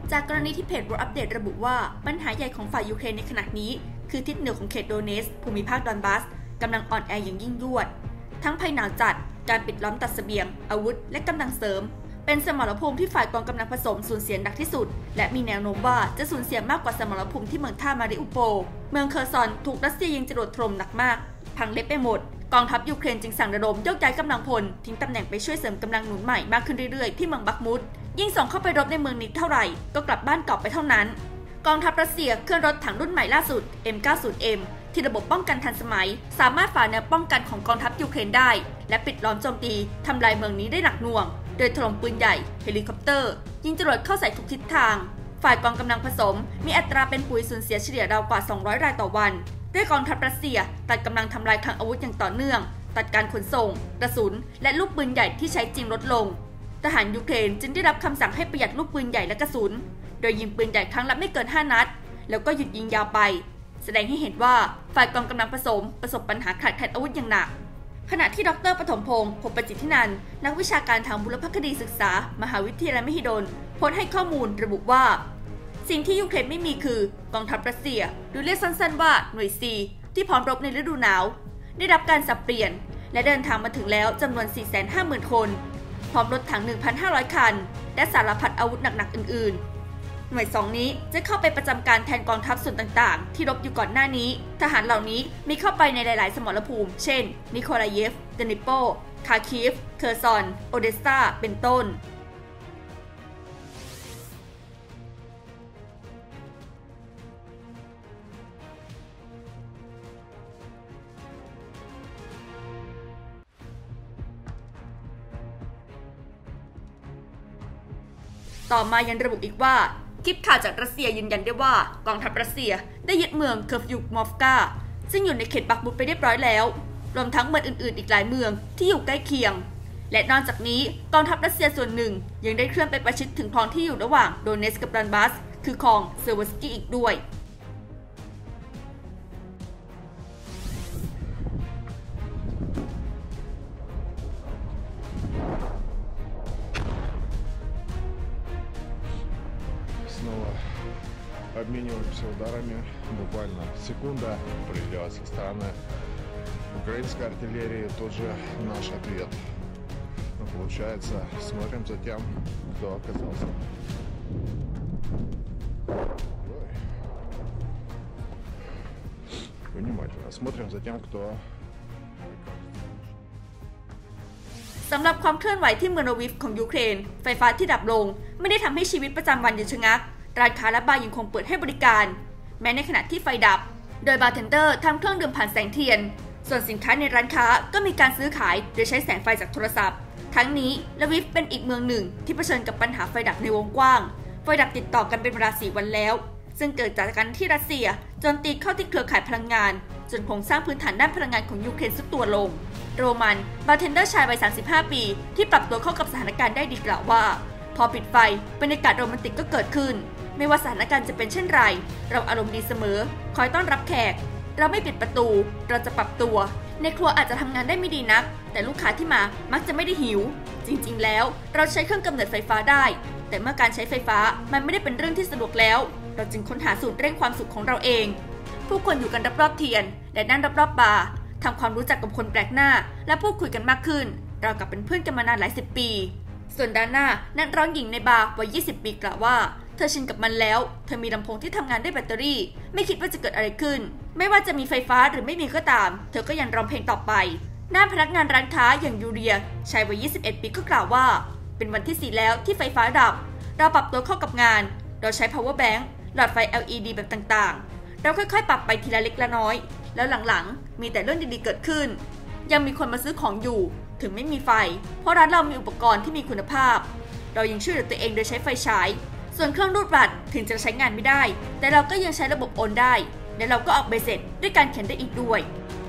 จากกรณีที่เพจวอร์อัปเดตระบุว่าปัญหาใหญ่ของฝ่ายยูเครนในขณะนี้คือทิศเหนือของเขตโดเนสภูมิภาคดอนบาสกำลังอ่อนแออย่างยิ่งยวดทั้งภัยหนาวจัดการปิดล้อมตัดเสบียงอาวุธและกำลังเสริมเป็นสมรภูมิที่ฝ่ายกองกำลังผสมสูญเสียหนักที่สุดและมีแนวโน้มว่าจะสูญเสียมากกว่าสมรภูมิที่เมืองท่ามาริอุโปลเมืองเคอร์ซอนถูกรัสเซียยิงจรวดถล่มหนักมากพังเละไปหมดกองทัพยูเครนจึงสั่งระดมยกย้ายกำลังพลทิ้งตำแหน่งไปช่วยเสริมกำลังหนุนใหม่มากขึ้นเรื่อยๆที่เมืองบักมุดยิ่งส่งเข้าไปรบในเมืองนี้เท่าไหร่ก็กลับบ้านเก่าไปเท่านั้นกองทัพรัสเซียเคลื่อนรถถังรุ่นใหม่ล่าสุด M90M ที่ระบบป้องกันทันสมัยสามารถฝ่าแนวป้องกันของกองทัพยูเครนได้และปิดล้อมโจมตีทำลายเมืองนี้ได้หนักหน่วงโดยถล่มปืนใหญ่เฮลิคอปเตอร์ยิงจรวดเข้าใส่ทุกทิศทางฝ่ายกองกำลังผสมมีอัตราเป็นปุ๋ยสูญเสียเฉลี่ยราวกว่า200รายต่อวันด้วยกองทัพรัสเซียตัดกำลังทำลายคลังอาวุธอย่างต่อเนื่องตัดการขนส่งกระสุนและลูกปืนใหญ่ที่ใช้จริงลดลงทหารยูเครนจึงได้รับคำสั่งให้ประหยัดลูกปืนใหญ่และกระสุนโดยยิงปืนใหญ่ครั้งละไม่เกิน5นัดแล้วก็หยุดยิงยาวไปแสดงให้เห็นว่าฝ่ายกองกำลังผสมประสบปัญหาขาดแคลนอาวุธอย่างหนักขณะที่ดร.ปฐมพงศ์ พบประจิตทินันท์นักวิชาการทางบุรพคดีศึกษามหาวิทยาลัยมหิดลโพสต์ให้ข้อมูลระบุว่าสิ่งที่ยูเครนไม่มีคือกองทัพรัสเซียหรือเรียกสั้นๆว่าหน่วย C ที่พร้อมรบในฤดูหนาวได้รับการสับเปลี่ยนและเดินทางมาถึงแล้วจำนวน 450,000 คนพร้อมรถถัง 1,500 คันและสารพัดอาวุธหนักๆอื่นๆหน่วย 2 นี้จะเข้าไปประจำการแทนกองทัพส่วนต่างๆที่รบอยู่ก่อนหน้านี้ทหารเหล่านี้มีเข้าไปในหลายๆสมรภูมิเช่นนิโคลาเยฟเดนิโปคาคีฟเคอร์ซอนโอเดสซาเป็นต้นต่อมายังระบุอีกว่าคลิปข่าวจากรัสเซียยืนยันได้ว่ากองทัพรัสเซียได้ยึดเมืองเคอร์ฟยูมอฟกาซึ่งอยู่ในเขตบักมุดไปเรียบร้อยแล้วรวมทั้งเมืองอื่นๆอีกหลายเมืองที่อยู่ใกล้เคียงและนอกจากนี้กองทัพรัสเซียส่วนหนึ่งยังได้เคลื่อนไปประชิดถึงคลองที่อยู่ระหว่างโดเนสกับดอนบาสคือคลองเซอร์วสกี้อีกด้วย Обмениваемся ударами, буквально секунда прилет со стороны украинской артиллерии, тут же наш ответ. Но получается, смотрим за тем, кто оказался. Внимательно смотрим за тем, кто สำหรับความเคลื่อนไหวที่เมืองโรวิฟของยูเครนไฟฟ้าที่ดับลงไม่ได้ทำให้ชีวิตประจำวันหยุดชะงักร้านค้าและบาร์ยังคงเปิดให้บริการแม้ในขณะที่ไฟดับโดยบาร์เทนเดอร์ทำเครื่องดื่มผ่านแสงเทียนส่วนสินค้าในร้านค้าก็มีการซื้อขายโดยใช้แสงไฟจากโทรศัพท์ทั้งนี้ลวิฟเป็นอีกเมืองหนึ่งที่เผชิญกับปัญหาไฟดับในวงกว้างไฟดับติดต่อกันเป็นเวลา4 วันแล้วซึ่งเกิดจากการที่รัสเซียโจมตีเข้าที่เครือข่ายพลังงานจนโครงสร้างพื้นฐานด้านพลังงานของยูเครนซุดตัวลงโรมันบาร์เทนเดอร์ชายวัย35 ปีที่ปรับตัวเข้ากับสถานการณ์ได้ดีกล่าวว่าพอปิดไฟบรรยากาศโรแมนติกก็เกิดขึ้นไม่ว่าสถานการณ์จะเป็นเช่นไรเราอารมณ์ดีเสมอคอยต้อนรับแขกเราไม่ปิดประตูเราจะปรับตัวในครัวอาจจะทำงานได้ไม่ดีนักแต่ลูกค้าที่มามักจะไม่ได้หิวจริงๆแล้วเราใช้เครื่องกำเนิดไฟฟ้าได้แต่เมื่อการใช้ไฟฟ้ามันไม่ได้เป็นเรื่องที่สะดวกแล้วเราจึงค้นหาสูตรเร่งความสุขของเราเองผู้คนอยู่กันรอบๆเทียนและนั่งรอบๆบาร์ทำความรู้จักกับคนแปลกหน้าและพูดคุยกันมากขึ้นเรากลับเป็นเพื่อนกันมานานหลาย10 ปีส่วนด้านหน้านักร้องหญิงในบาร์วัย20 ปีกล่าวว่าเธอชินกับมันแล้วเธอมีลำโพงที่ทำงานด้วยแบตเตอรี่ไม่คิดว่าจะเกิดอะไรขึ้นไม่ว่าจะมีไฟฟ้าหรือไม่มีก็ตามเธอก็ยังร้องเพลงต่อไปด้านพนักงานร้านค้าอย่างยูเรียชายวัย21 ปีก็กล่าวว่าเป็นวันที่ 4แล้วที่ไฟฟ้าดับเราปรับตัวเข้ากับงานเราใช้ power bank หลอดไฟ LED แบบต่างๆเราค่อยๆปรับไปทีละเล็กละน้อยแล้วหลังๆมีแต่เรื่องดีๆเกิดขึ้นยังมีคนมาซื้อของอยู่ถึงไม่มีไฟเพราะร้านเรามีอุปกรณ์ที่มีคุณภาพเรายังช่วยเหลือตัวเองโดยใช้ไฟฉายส่วนเครื่องรูดบัตรถึงจะใช้งานไม่ได้แต่เราก็ยังใช้ระบบโอนได้และเราก็ออกใบเสร็จด้วยการเขียนได้อีกด้วย